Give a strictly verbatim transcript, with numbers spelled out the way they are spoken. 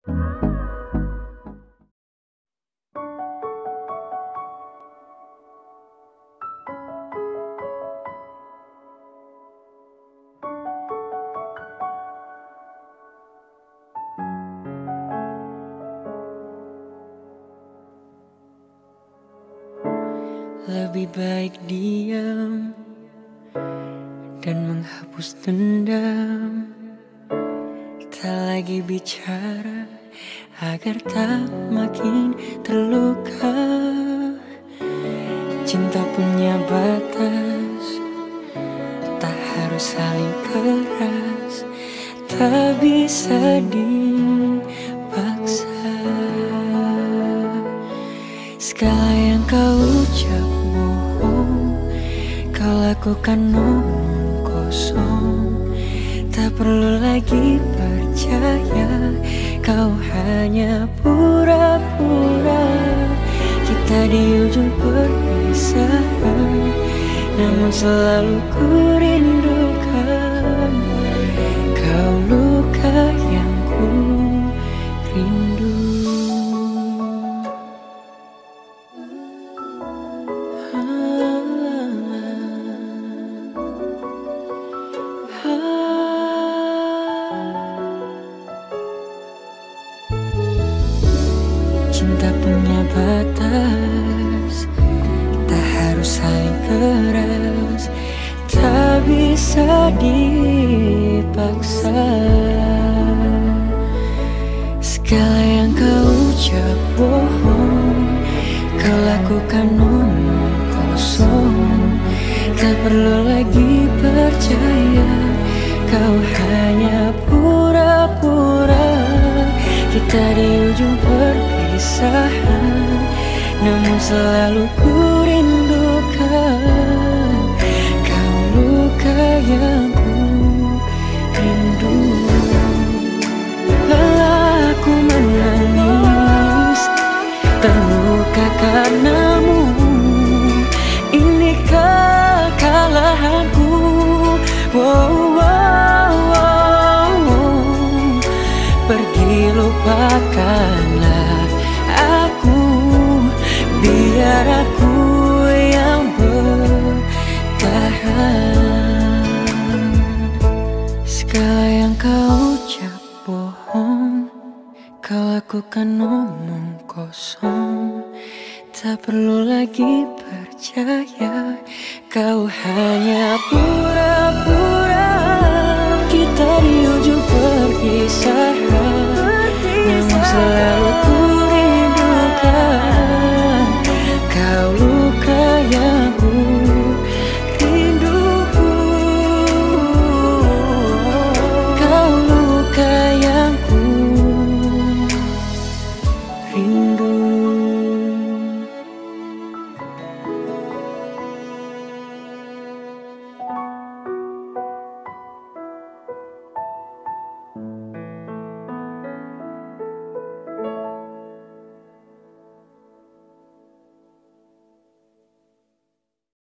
Lebih baik diam dan menghapus dendam, tak lagi bicara agar tak makin terluka. Cinta punya batas, tak harus saling keras, tak bisa dipaksa. Segala yang kau ucap bohong, kau lakukan omong kosong. Tak perlu lagi percaya, kau hanya pura-pura. Kita di ujung perpisahan, namun selalu ku rindukan. Kau luka yang ku rindu. Cinta punya batas, tak harus saling keras, tak bisa dipaksa. Segala yang kau ucap bohong, kau lakukan omong kosong. Tak perlu lagi percaya, kau hanya pura-pura. Kita di ujung perpisahan, namun selalu ku rindukan. Kau luka yang ku rindu. Lelah aku menangis, terluka karenamu. Ini kekalahanku. Wow, wow, wow. Pergi lupakanlah aku, biar aku yang bertahan. Segala yang kau ucap bohong, kau lakukan omong kosong. Tak perlu lagi percaya, kau hanya pura-pura. Kita di ujung perpisahan,